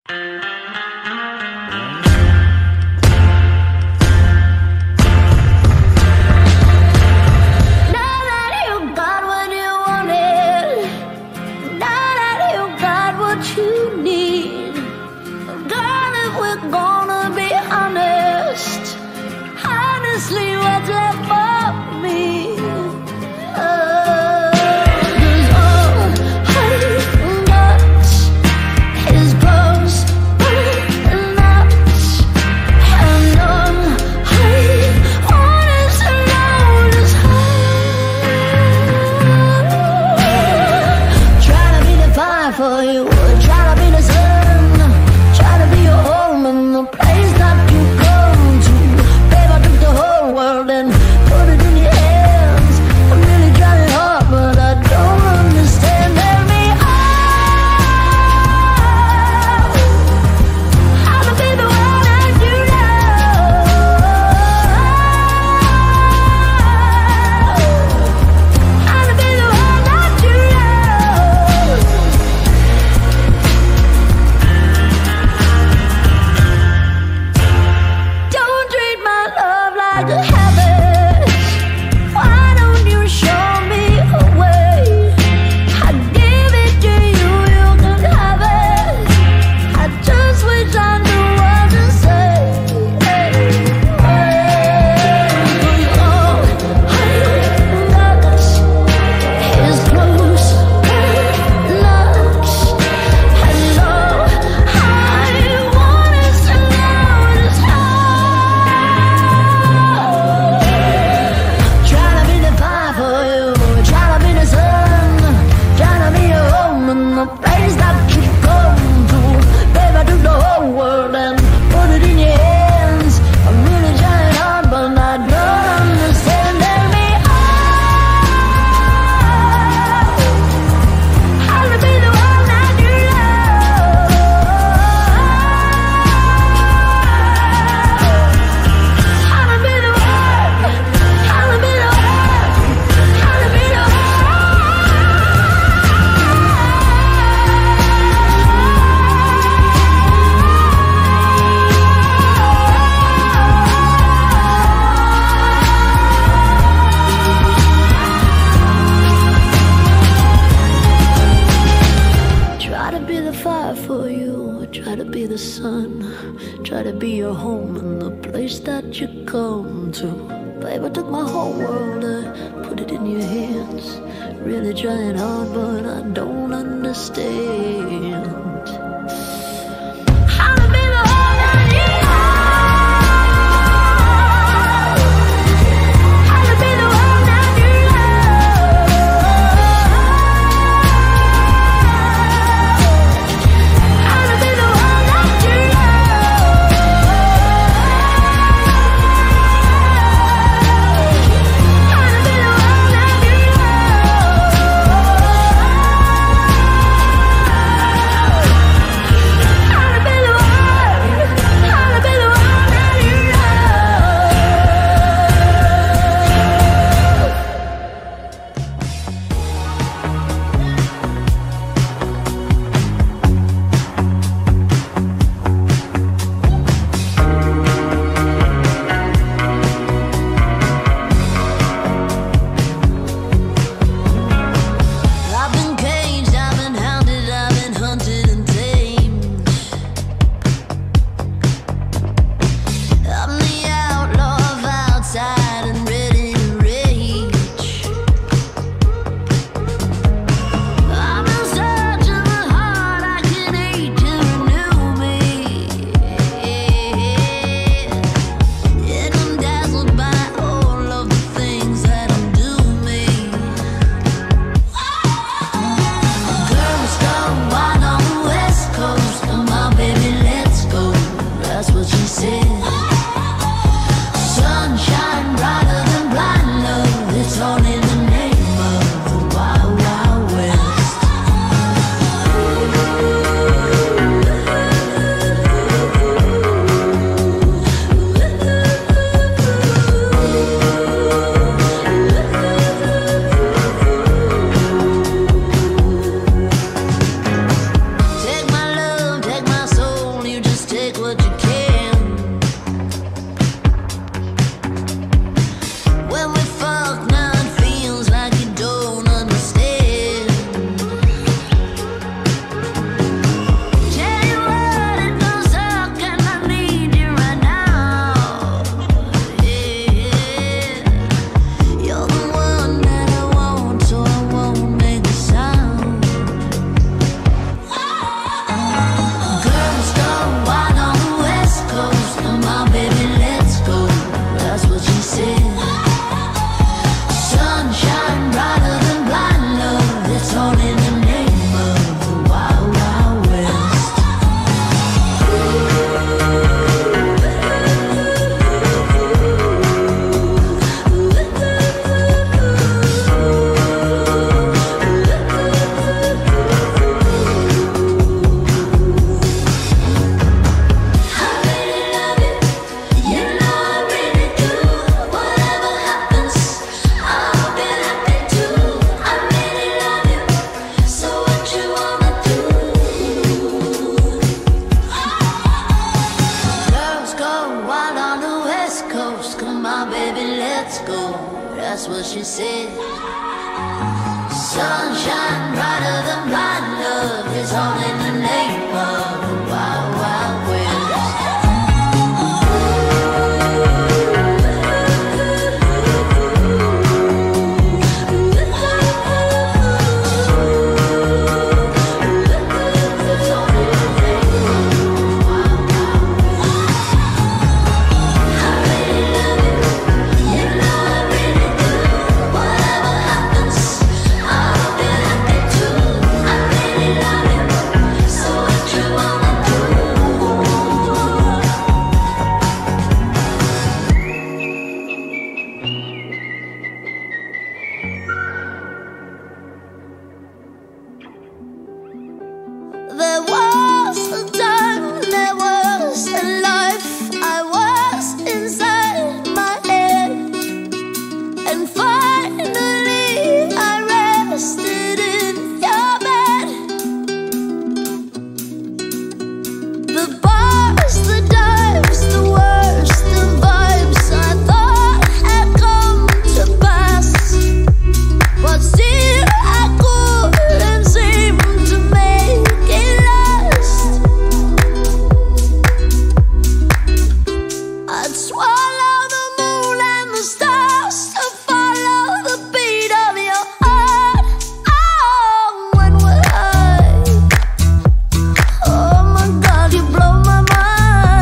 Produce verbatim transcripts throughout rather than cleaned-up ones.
Oh, that's what she said. Sunshine brighter than blind love is all in the name of the Wild Wild West. There was a time, there was a life, I was inside my head, and finally I rested in your bed. The bars, the dives, the worst, the vibes I thought had come to pass, but still I couldn't seem to make it last. I'd swallow the moon and the stars to follow the beat of your heart. Oh, when we're high, oh my God, you blow my mind.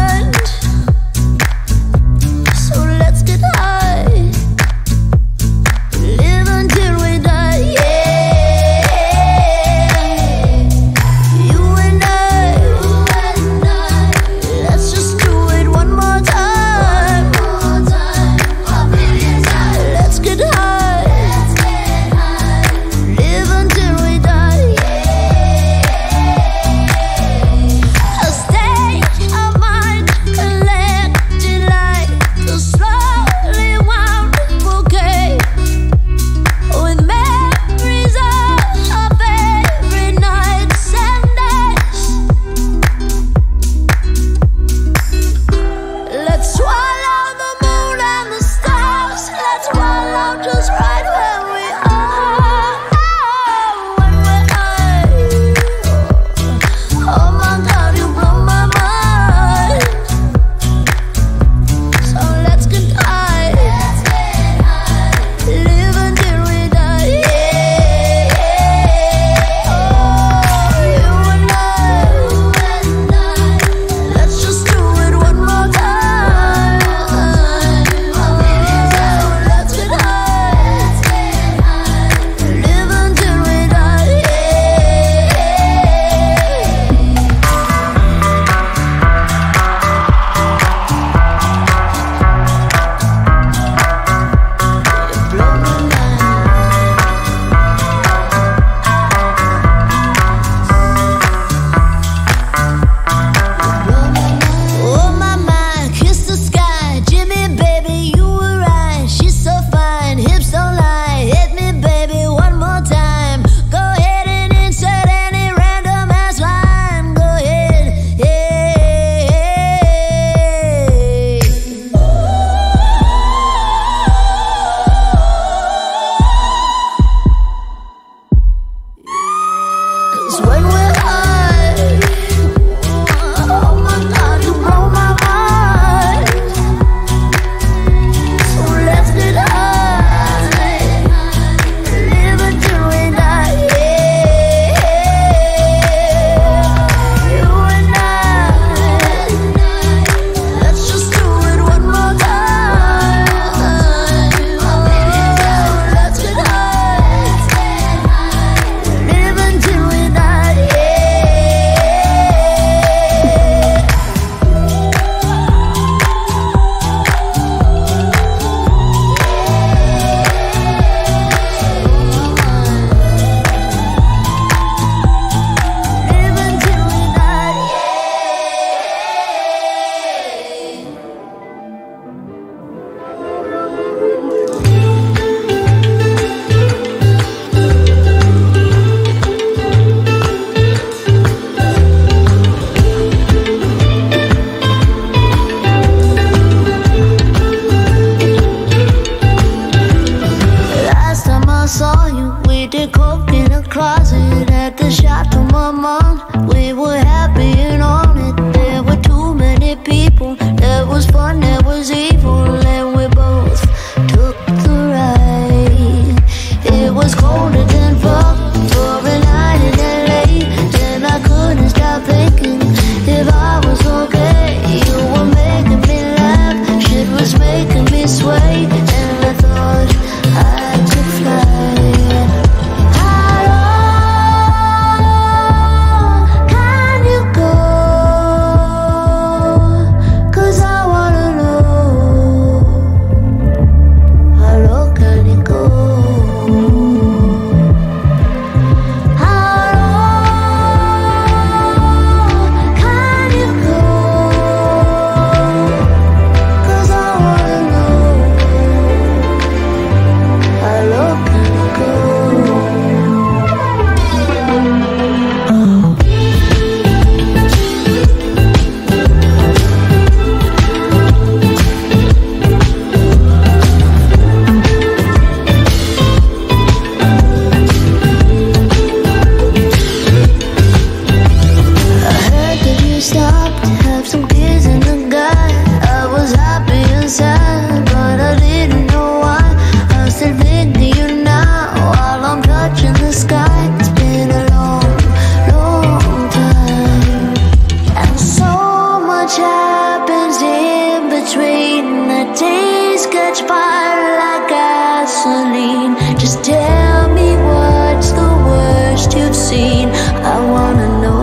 keep some kids in the guy. I was happy inside, but I didn't know why. I'm still thinking you now while I'm touching the sky. It's been a long, long time, and so much happens in between. The days catch fire like gasoline. Just tell me what's the worst you've seen. I wanna know.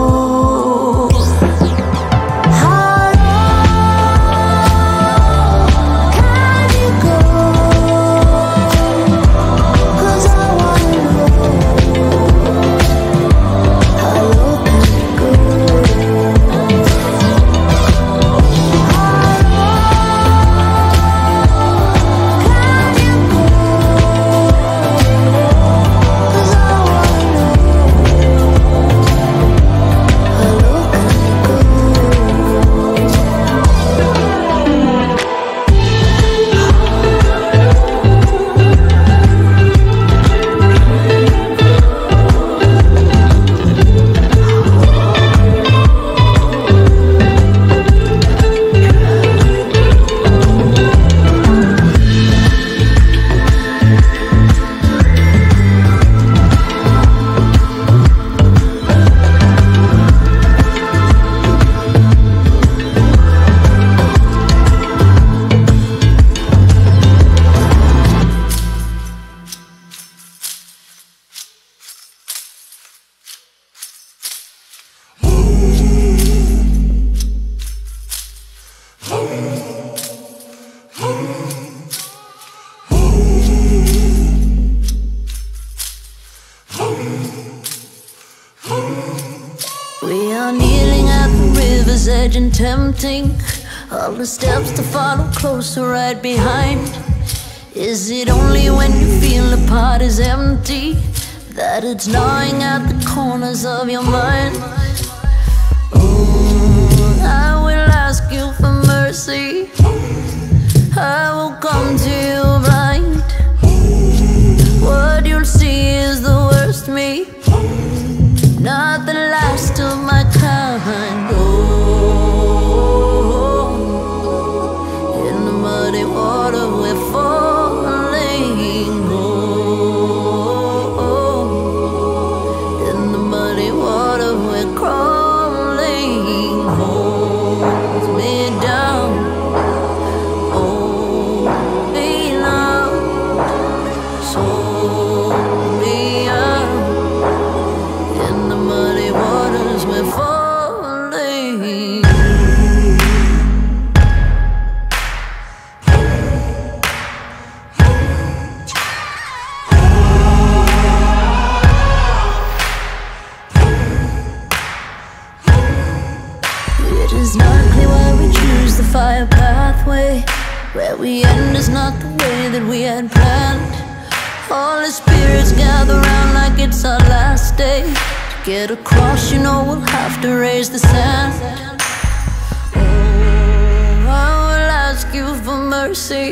We are kneeling at the river's edge and tempting all the steps to follow closer right behind. Is it only when you feel the pot is empty that it's gnawing at the corners of your mind? Oh, I will ask you for mercy. I will come to you blind. What you'll see is the worst me, not the last of my kind. Oh, in the muddy water we're falling. Oh, in the muddy water we're crawling. Hold me down, hold me now, so me up. In the muddy waters we're falling. It is not clear why we choose the fire pathway. Where we end is not the way that we had planned. All the spirits gather round like it's our last day. To get across, you know we'll have to raise the sand. Oh, I will ask you for mercy.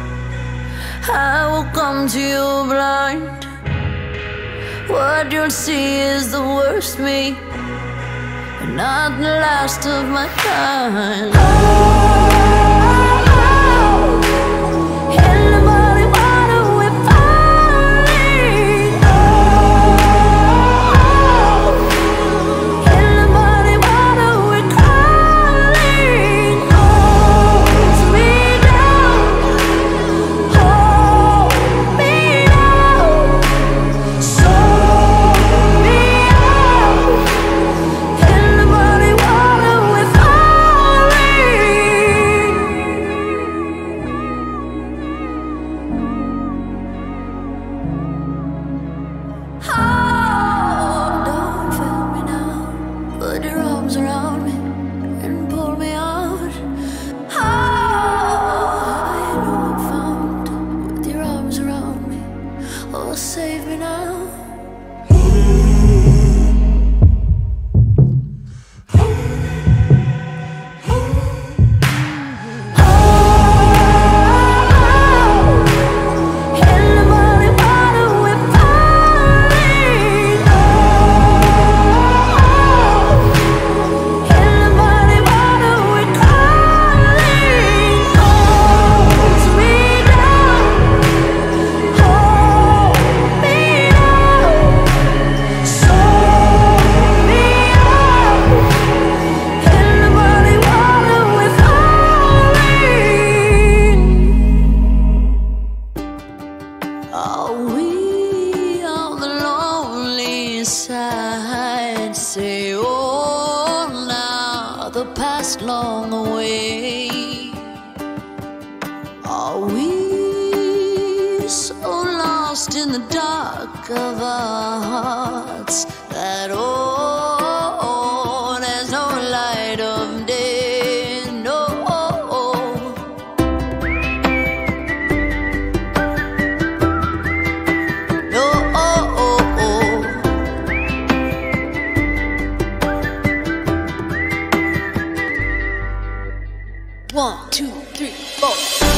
I will come to you blind. What you'll see is the worst me, and not the last of my kind. Oh, in the muddy water we're falling. Oh, in the muddy water we're crawling. Hold me down, hold me down, so me out. In the muddy water we're falling. Oh, don't fail me now. Put your arms around me and pull me out. Oh, I know I'm found with your arms around me. Oh, save me now. In the muddy water we're falling. Oh, a past long away. Are we so lost in the dark of our hearts that oh, there's no light of day, no. No, oh, oh, oh. One, two, three, four.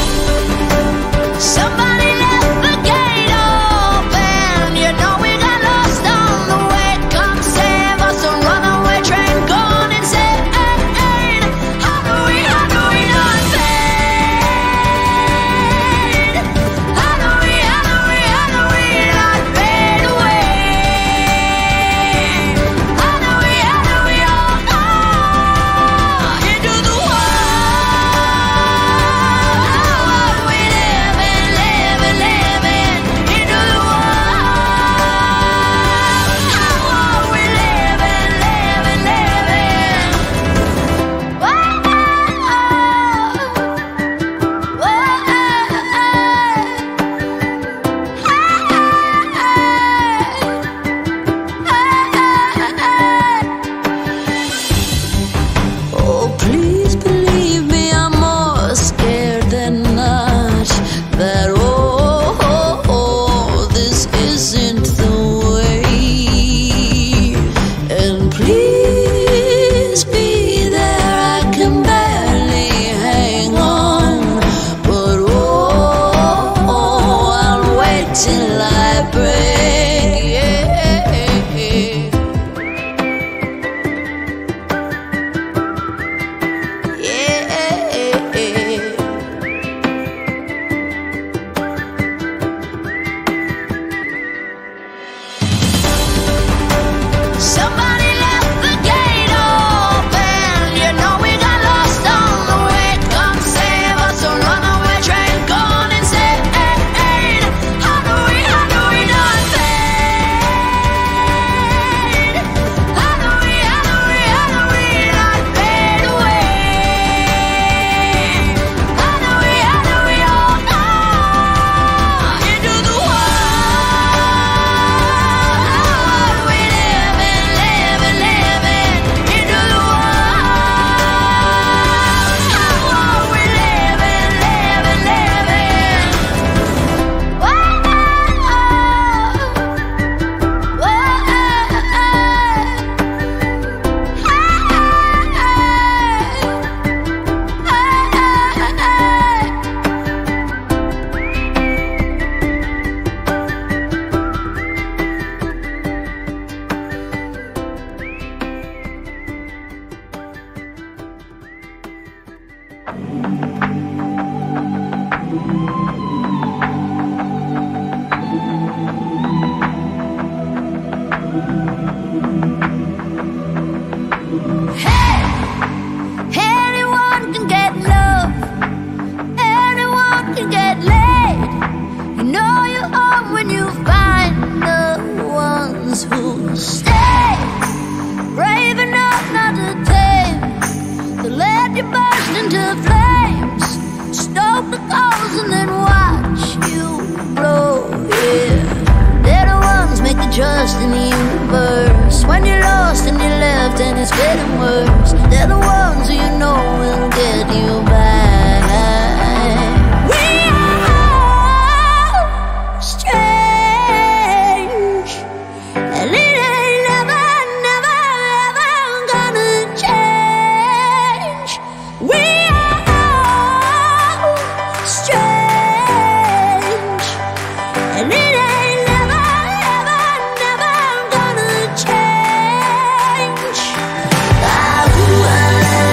Somebody left the gate open. You know we got lost on the way. Come save us, a runaway train gone insane. How do we, how do we not fade? How do we, how do we, how do we not fade away? How do we, how do we all go into the world? We live and live and live into the world. We live and live and live in. Oh, please believe me, I'm more scared than not that oh, oh, oh, this isn't the way. And please be there, I can barely hang on. But oh, oh, I'll wait till I break. Yeah. Yeah. Somebody left the gate open. You know we got lost on the way. Come save us, a runaway train gone insane. How do we, how do we not fade? How do we, how do we, how do we not fade away? How do we, how do we all go into the world? We live and live and live into the world. We live and live and live in. Anyone can get love, anyone can get laid. You know you're home when you find the ones who stay. Brave enough not to tame, to let you burst into flames. Stoke the coals and then watch you blow, yeah. They're the ones make the trust in the universe. When you're lost and you're left and it's getting worse, they're the ones who you know will get you back. We are strange, and it ain't never, never, ever gonna change. We are strange, and it ain't never, ever, never gonna change. Ah, ooh, ah,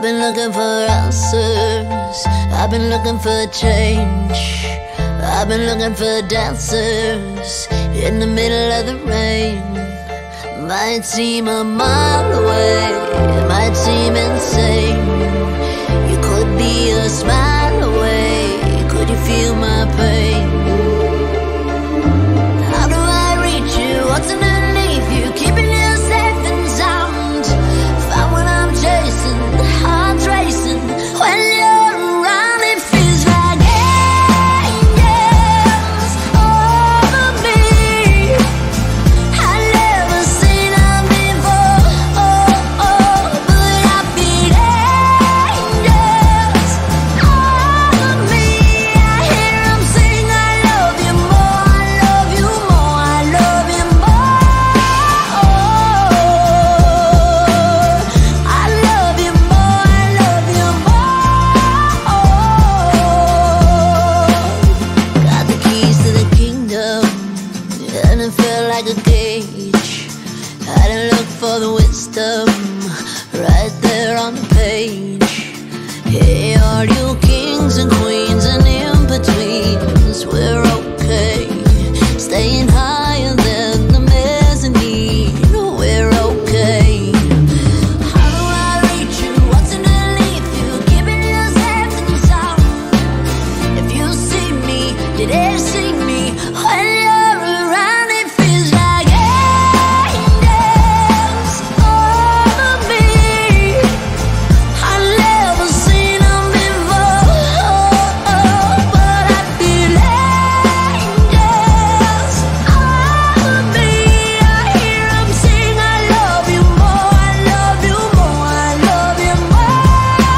been looking for answers, I've been looking for change, I've been looking for dancers in the middle of the rain. Might seem a mile away, might seem insane. You could be a smile away, could you feel my pain? How do I reach you? What's underneath you? Keeping you safe and sound. Find what I'm chasing, heart's racing. When you're around, it feels like angels over me. I've never seen them before, oh, oh, but I feel angels over me. I hear them sing, I love you more, I love you more, I love you more. I love you more, I love you more. Got the keys to the kingdom, and it felt like a cage. Had to look for the wisdom right there on the page. Hey, all you kings and queens and in-betweens, we're okay. Staying higher than the mezzanine, we're okay. How do I reach you? What's underneath you? Keeping you safe and sound. If you see me, did they see me? When you're around, it feels like angels over me. I've never seen them before, oh, oh, but I feel angels over me. I hear them sing, I love you more, I love you more, I love you more.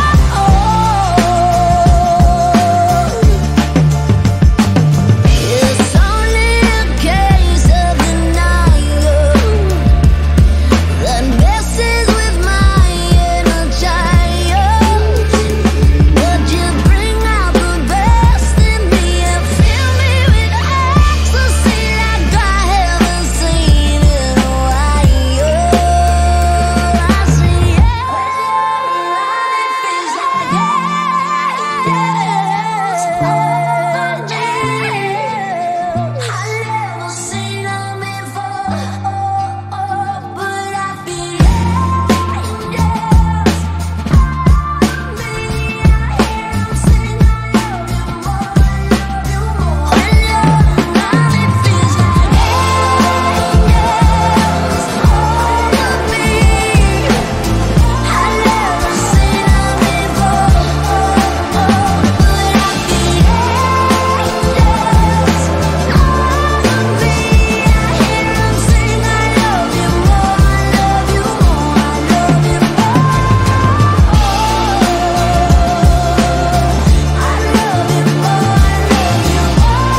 It's only a case of denial that messes with my inner child. But you bring out the best in me and fill me with ecstasy like I haven't seen in a while. I see you around, it feels like angels. I've never seen them before, oh, oh, but I feel angels over me. I hear them sing, I love you more, I love you more. When you're around, it feels like angels over me. I've never seen them before, oh, oh, but I feel angels over me. I hear them sing, I love you more, I love you more, I love you more. I love you more, I love you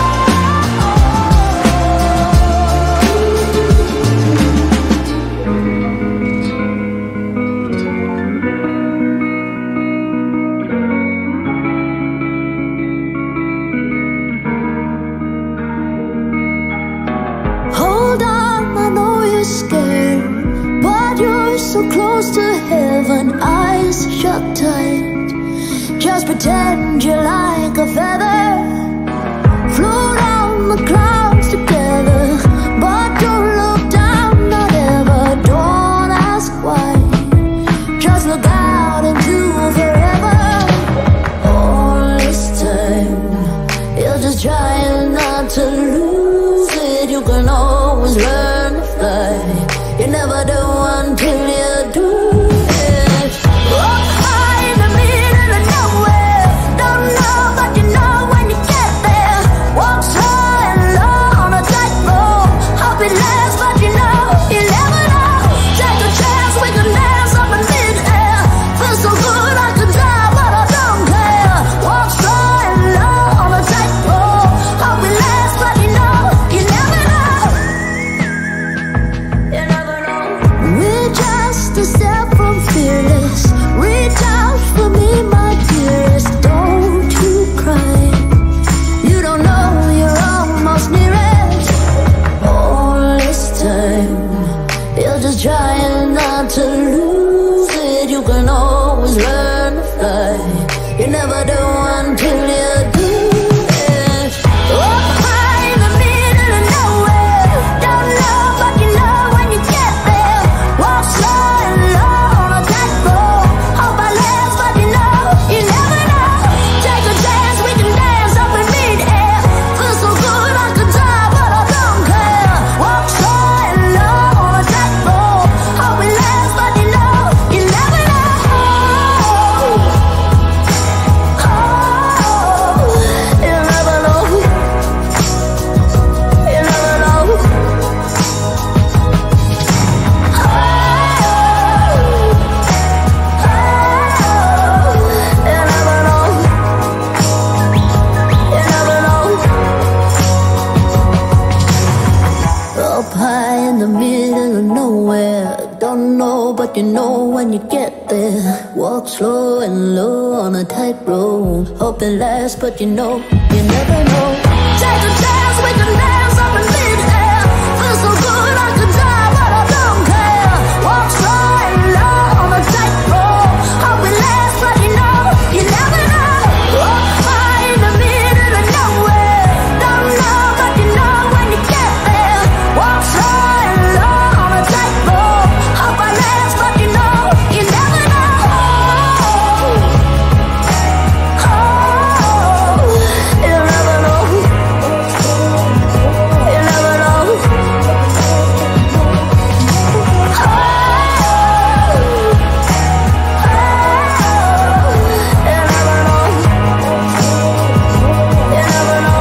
Hold on, I know you're scared, but you're so close to heaven. Eyes shut tight, just pretend you're like a feather. Float on the clouds together, but don't look down, not ever. Don't ask why, just look out into forever. All this time, you're just trying not to lose it. You can always learn to fly. You never do until you do it. Walk high in the middle of nowhere. Don't know, but you know when you get there. Walk high and low on a tightrope. Hope it lasts, but you know, you never know. Take a chance, we can dance up in mid-air. Feels so good, I could die, but I don't care. Walk high and low on a tightrope. Hope it lasts, but you know, you never know. you know when you get there. Walk slow and low on a tightrope. Hope it lasts, but you know, you never know. Take a chance, we can dance up in mid-air. Feel so good, I could die, but I don't care. Walk slow and low on a tightrope. Hope it lasts, but you know, you never know. Walk far in the middle of nowhere. Don't know, but you know when you get there. Walk slow and low on a tightrope. Hope I last, but you know, you never know. Oh, you never know. You never know. Oh, oh, you never know. You never know.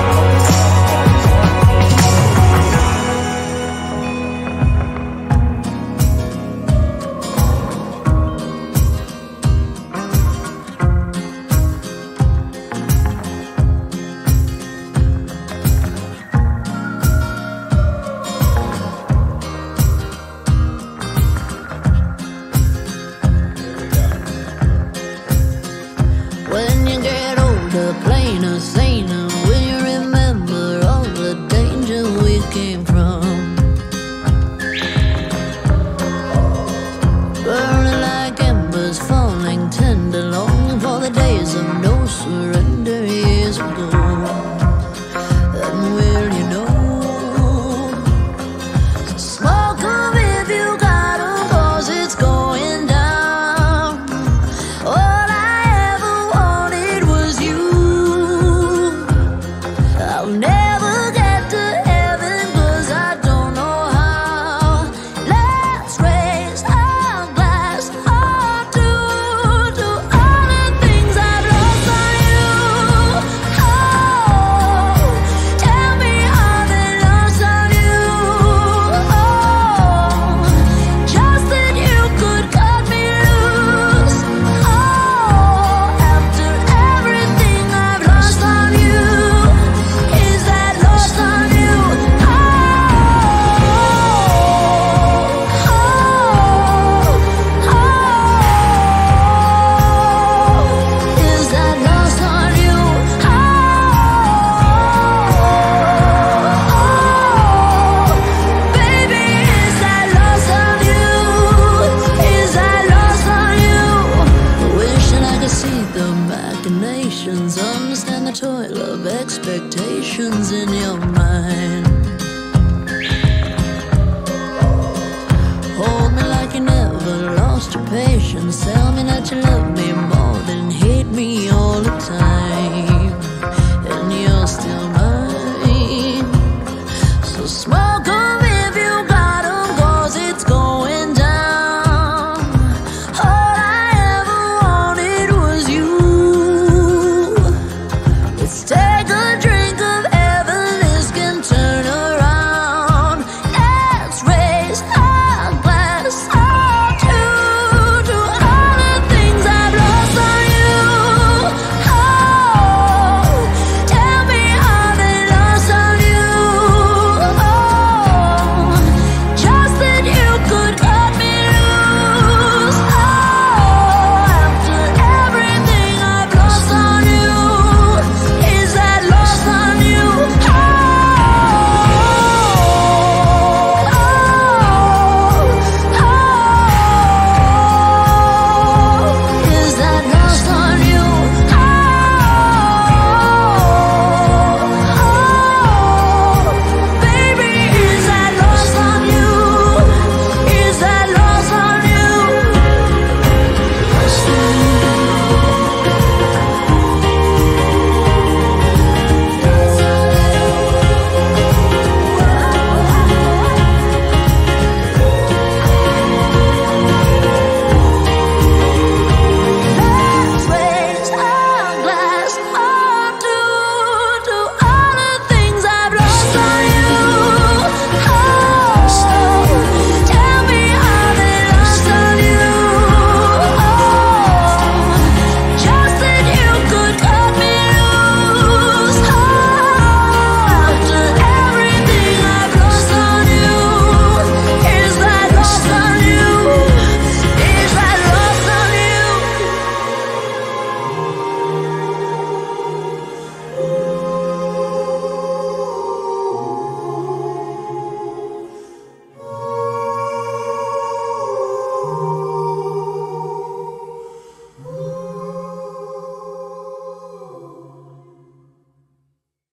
When you get older, plainer, saner, will you remember all the danger we came from? Burning like embers, falling tender, longing for the days of no surrender years ago. And will you know? Smoke 'em if you got 'em, 'cause it's going down. All I ever wanted was you. I'll never get to heaven 'cause I don't know how. Let's raise our glass or two to all the things I've lost on you. Oh, tell me how they lost on you. Oh, just that you could cut me loose. Oh, after everything I've lost on you, is that lost on you? Oh, oh, oh, is that lost on you? Oh, baby, is that lost on you? Is that lost on you? Wishing I could see the machinations, understand the toil of expectations in your mind. Hold me like you never lost your patience. Tell me that you love me more